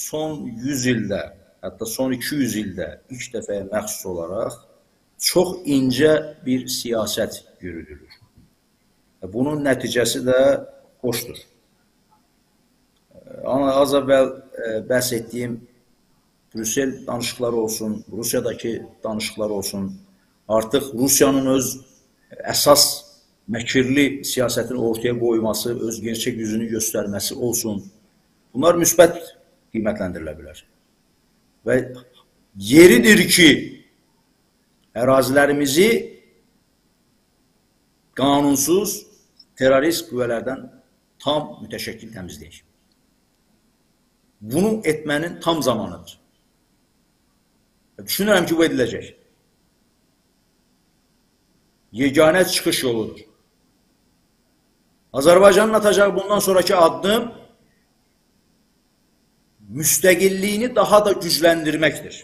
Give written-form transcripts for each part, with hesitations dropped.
son 100 ildə, hətta son 200 ildə ilk dəfəyə məxsus olaraq çox incə bir siyasət yürüdülür. Bunun nəticəsi də xoşdur. Az əvvəl bəhs etdiyim Brüssel danışıqları olsun, Rusiyadakı danışıqlar olsun, artıq Rusiyanın öz əsas məkirli siyasətini ortaya qoyması, öz gerçək yüzünü göstərməsi olsun. Bunlar müsbət qiymətləndirilə bilər. Və yeridir ki, ərazilərimizi qanunsuz terrorist qüvvələrdən tam mütəşəkkil təmizləyək. Bunu etmənin tam zamanıdır. Düşünürəm ki, bu ediləcək. Yeganə çıxış yoludur. Azərbaycanın atacağı bundan sonraki addım müstəqilliyini daha da gücləndirməkdir.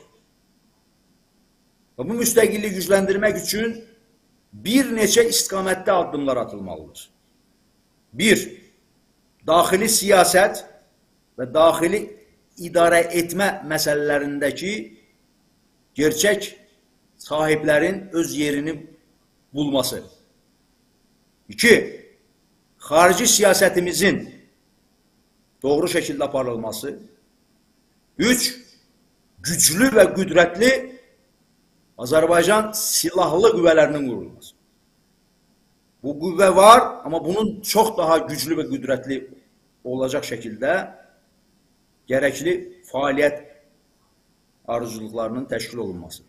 Bu müstəqilliyi gücləndirmək üçün bir neçə istiqamətdə addımlar atılmalıdır. Bir, daxili siyasət və daxili idarə etmə məsələlərindəki gerçək sahiblərin öz yerini bulması. İki, xarici siyasətimizin doğru şəkildə aparılması. Üç, güclü və qüdrətli Azərbaycan silahlı qüvvələrinin qurulması. Bu qüvvə var, amma bunun çox daha güclü və qüdrətli olacaq şəkildə gərəkli fəaliyyət arzuculuqlarının təşkil olunması.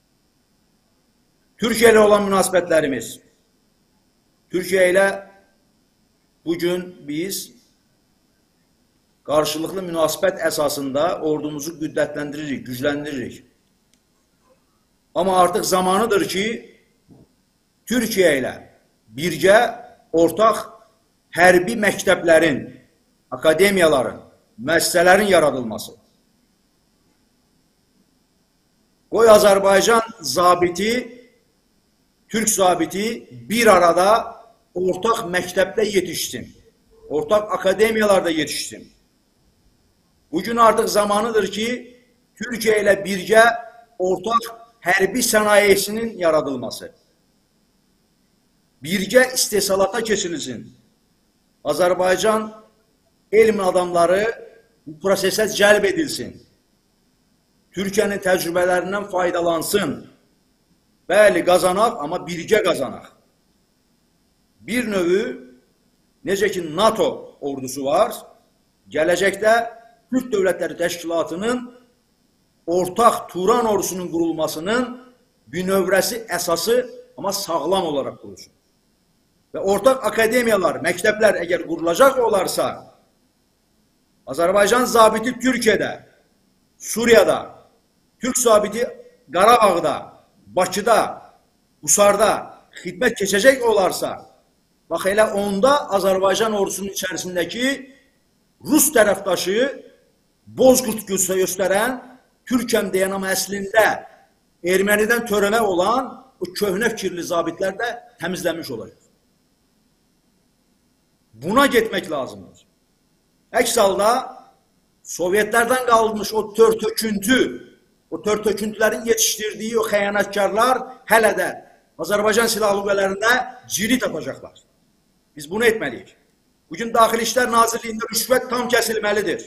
Türkiyə ilə olan münasibətlərimiz. Türkiyə ilə bugün biz qarşılıqlı münasibət əsasında ordumuzu qüddətləndiririk, gücləndiririk. Amma artıq zamanıdır ki, Türkiyə ilə birgə ortaq hərbi məktəblərin, akademiyaların, müəssisələrin yaradılması. Qoy Azərbaycan zabiti, Türk zabiti bir arada ortaq məktəbdə yetişsin, ortaq akademiyalarda yetişsin. Bugün artıq zamanıdır ki, Türkiyə ilə birgə ortaq hərbi sənayesinin yaradılması, birgə istehsalata keçirilsin. Azərbaycan elm adamları bu prosesə cəlb edilsin. Türkiyənin təcrübələrindən faydalansın. Bəli, qazanaq, amma birgə qazanaq. Bir növü, necə ki NATO ordusu var, gələcəkdə Türk Dövlətləri Təşkilatının ortaq Turan ordusunun qurulmasının bünövrəsi əsası, amma sağlam olaraq qurulsun. Və ortaq akademiyalar, məktəblər əgər qurulacaq olarsa, Azərbaycan zabiti Türkiyədə, Suriyada, Türk zabiti Qarabağda, Bakıda, Qusarda xidmət keçəcək olarsa, bax elə onda Azərbaycan ordusunun içərisindəki Rus tərəfdaşı bozqurt göstərən, Türkəm deyən amma əslində ermənidən törəmə olan o köhnə fikirli zabitlər də təmizlənmiş olacaq. Buna getmək lazımdır. Əks halda Sovyetlərdən qalmış o tör-töküntü, o tör-töküntülərin yetişdirdiyi o xəyanətkarlar hələ də Azərbaycan silahlı qüvvələrində ciri tapacaqlar. Biz bunu etməliyik. Bugün Daxili İşlər Nazirliyində rüşvət tam kəsilməlidir.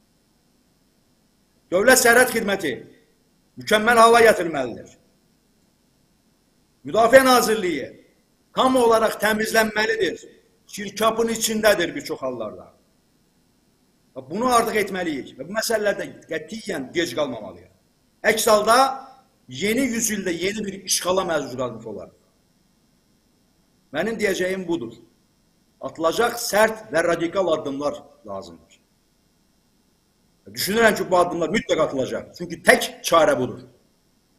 Dövlət Sərhəd Xidməti mükəmməl hala gətirilməlidir. Müdafiə Nazirliyi tam olaraq təmizlənməlidir. Çirkapın içindədir bir çox hallarda. Bunu artıq etməliyik və bu məsələlərdə qətiyyən gec qalmamalıyıq. Əks halda yeni yüzildə yeni bir işğala məcbur qalmış olar. Mənim deyəcəyim budur. Atılacaq sərt və radikal addımlar lazımdır. Düşünürəm ki, bu addımlar mütləq atılacaq. Çünki tək çarə budur.